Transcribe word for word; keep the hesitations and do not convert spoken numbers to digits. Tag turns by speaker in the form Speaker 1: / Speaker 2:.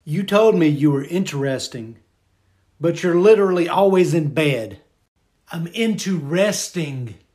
Speaker 1: You told me you were interesting, but you're literally always in bed. I'm into resting.